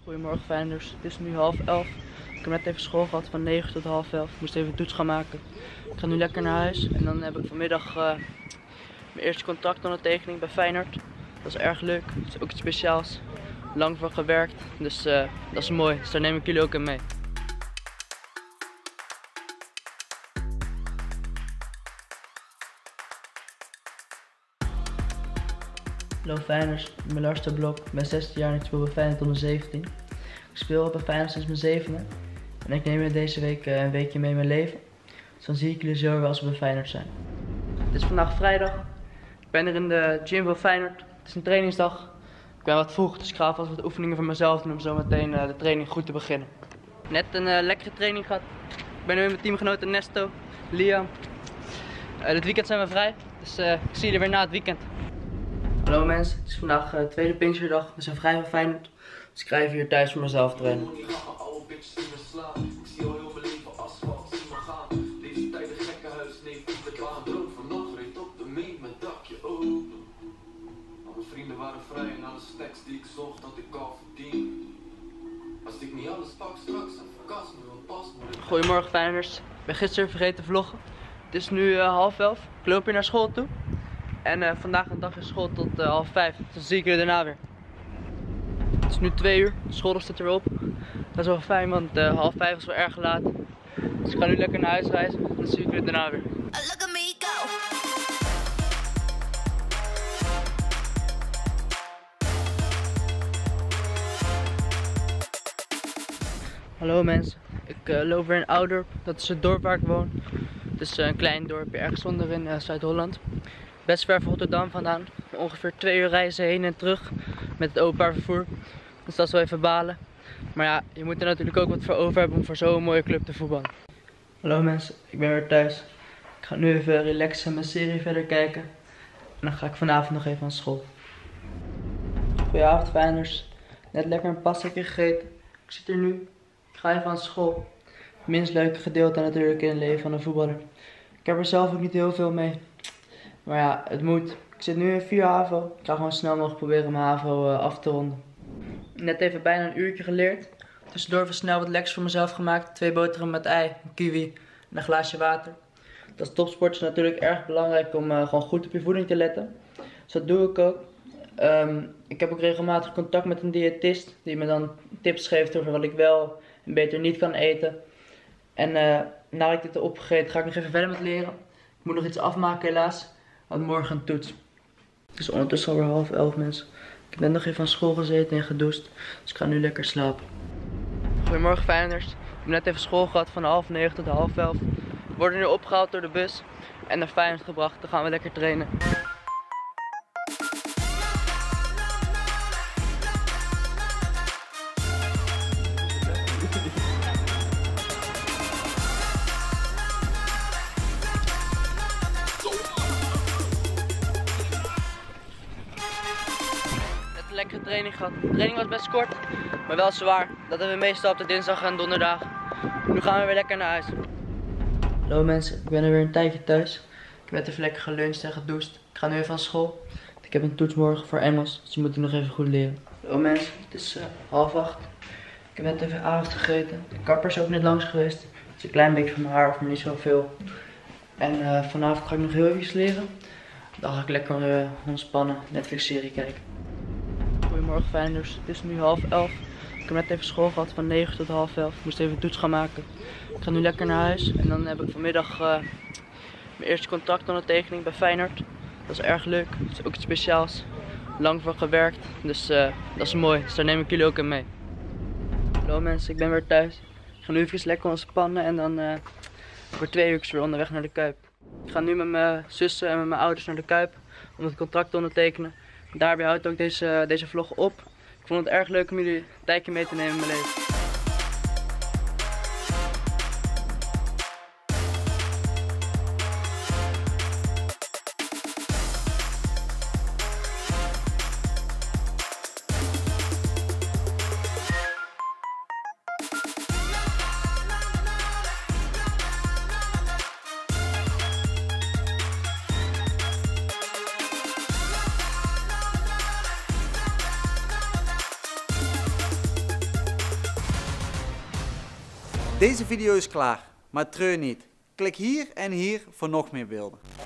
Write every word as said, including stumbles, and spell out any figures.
Goedemorgen Feyenoorders, het is nu half elf. Ik heb net even school gehad van negen tot half elf. Ik moest even een toets gaan maken. Ik ga nu lekker naar huis en dan heb ik vanmiddag uh, mijn eerste contractondertekening bij Feyenoord. Dat is erg leuk, het is ook iets speciaals. Lang voor gewerkt, dus uh, dat is mooi. Dus daar neem ik jullie ook in mee. Hallo Feyenoorders, ik ben Lars de Blok, ik ben zestien jaar en ik speel bij Feyenoord onder zeventien. Ik speel al bij Feyenoord sinds mijn zevende en ik neem jullie deze week uh, een weekje mee in mijn leven. Dus dan zie ik jullie zo weer als we bij Feyenoord zijn. Het is vandaag vrijdag, ik ben er in de gym van Feyenoord. Het is een trainingsdag, ik ben wat vroeg, dus ik ga alvast wat oefeningen voor mezelf doen om zo meteen uh, de training goed te beginnen. Net een uh, lekkere training gehad, ik ben nu met mijn teamgenoten Nesto, Liam. Uh, dit weekend zijn we vrij, dus uh, ik zie jullie weer na het weekend. Hallo mensen, het is vandaag uh, tweede Pinksterdag, we zijn vrij van Feyenoord, dus ik ga even hier thuis voor mezelf trainen. Vrienden waren vrij en alle snacks die ik zocht dat ik al verdien. Als ik niet alles pak straks en verkast me een paspoort. Goedemorgen Feyenoorders, ik ben gisteren vergeten te vloggen. Het is nu uh, half elf, ik loop hier naar school toe. En uh, vandaag een dag in school tot uh, half vijf, dus dan zie ik jullie daarna weer. Het is nu twee uur, de school staat erop. Dat is wel fijn, want uh, half vijf is wel erg laat. Dus ik ga nu lekker naar huis reizen, dan zie ik jullie daarna weer. Hallo mensen, ik uh, loop weer in Oudorp, dat is het dorp waar ik woon. Het is uh, een klein dorpje ergens onder in uh, Zuid-Holland. Best ver van Rotterdam vandaan, ongeveer twee uur reizen heen en terug met het openbaar vervoer. Dus dat is wel even balen. Maar ja, je moet er natuurlijk ook wat voor over hebben om voor zo'n mooie club te voetballen. Hallo mensen, ik ben weer thuis. Ik ga nu even relaxen en mijn serie verder kijken. En dan ga ik vanavond nog even aan school. Goedenavond Feyenoorders, net lekker een pastetje gegeten. Ik zit er nu. Ik ga even aan school. Het minst leuke gedeelte natuurlijk in het leven van een voetballer. Ik heb er zelf ook niet heel veel mee. Maar ja, het moet. Ik zit nu in vier HAVO. Ik ga gewoon snel mogelijk proberen mijn HAVO uh, af te ronden. Net even bijna een uurtje geleerd. Tussendoor even snel wat lekkers voor mezelf gemaakt. Twee boterhammen met ei, een kiwi en een glaasje water. Als topsport is het natuurlijk erg belangrijk om uh, gewoon goed op je voeding te letten. Dus dat doe ik ook. Um, ik heb ook regelmatig contact met een diëtist die me dan tips geeft over wat ik wel en beter niet kan eten. En uh, nadat ik dit heb opgegeten ga ik nog even verder met leren. Ik moet nog iets afmaken helaas, want morgen een toets. Het is ondertussen alweer half elf mensen. Ik heb net nog even aan school gezeten en gedoucht, dus ik ga nu lekker slapen. Goedemorgen Feyenoorders, ik heb net even school gehad van half negen tot half elf. We worden nu opgehaald door de bus en naar Feyenoord gebracht, dan gaan we lekker trainen. Lekkere training gehad. De training was best kort, maar wel zwaar. Dat hebben we meestal op de dinsdag en donderdag. Nu gaan we weer lekker naar huis. Hallo mensen, ik ben er weer een tijdje thuis. Ik heb net even lekker geluncht en gedoucht. Ik ga nu even aan school. Ik heb een toets morgen voor Engels, dus die moet ik nog even goed leren. Hallo mensen, het is uh, half acht. Ik heb net even avond gegeten. De kapper is ook net langs geweest. Het is een klein beetje van mijn haar af, maar niet zoveel. En uh, vanavond ga ik nog heel even leren. Dan ga ik lekker uh, ontspannen, Netflix serie kijken. Goedemorgen Feyenoorders, het is nu half elf. Ik heb net even school gehad van negen tot half elf. Ik moest even een toets gaan maken. Ik ga nu lekker naar huis en dan heb ik vanmiddag uh, mijn eerste contractondertekening bij Feyenoord. Dat is erg leuk, het is ook iets speciaals. Lang voor gewerkt, dus uh, dat is mooi. Dus daar neem ik jullie ook in mee. Hallo mensen, ik ben weer thuis. Ik ga nu even lekker ontspannen en dan uh, voor twee uur weer onderweg naar de Kuip. Ik ga nu met mijn zussen en met mijn ouders naar de Kuip om het contract te ondertekenen. Daarbij houdt ook deze, deze vlog op. Ik vond het erg leuk om jullie een tijdje mee te nemen in mijn leven. Deze video is klaar, maar treur niet. Klik hier en hier voor nog meer beelden.